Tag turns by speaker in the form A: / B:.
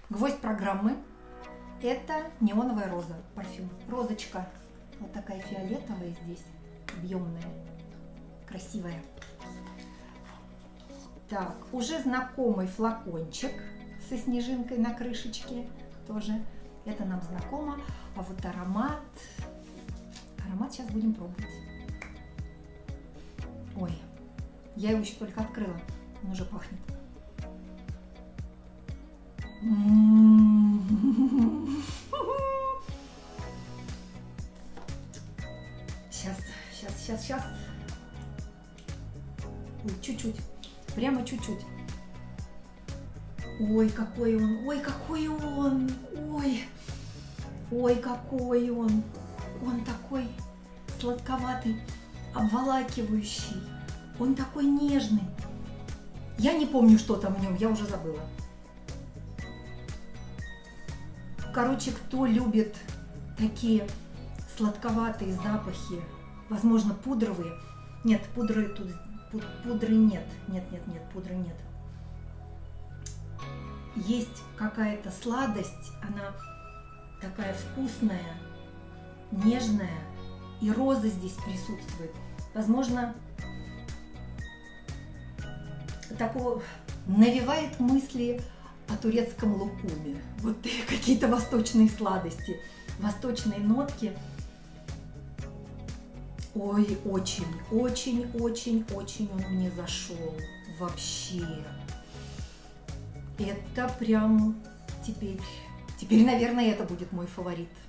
A: Гвоздь программы – это неоновая роза, парфюм. Розочка вот такая фиолетовая здесь, объемная, красивая. Так, уже знакомый флакончик со снежинкой на крышечке тоже. Это нам знакомо. А вот аромат сейчас будем пробовать. Ой, я его еще только открыла, он уже пахнет. Сейчас. Чуть-чуть, прямо чуть-чуть. Ой, какой он, ой, какой он, ой, какой он. Он такой сладковатый, обволакивающий. Он такой нежный. Я не помню, что там в нем, я уже забыла. Короче, кто любит такие сладковатые запахи, возможно, пудровые. Нет, пудры тут, пудры нет. Нет, пудры нет. Есть какая-то сладость, она такая вкусная, нежная, и роза здесь присутствует. Возможно, такого навевает мысли о турецком лукуме. Вот какие-то восточные сладости, восточные нотки. Ой, очень он мне зашел. Вообще. Это прям теперь, наверное, это будет мой фаворит.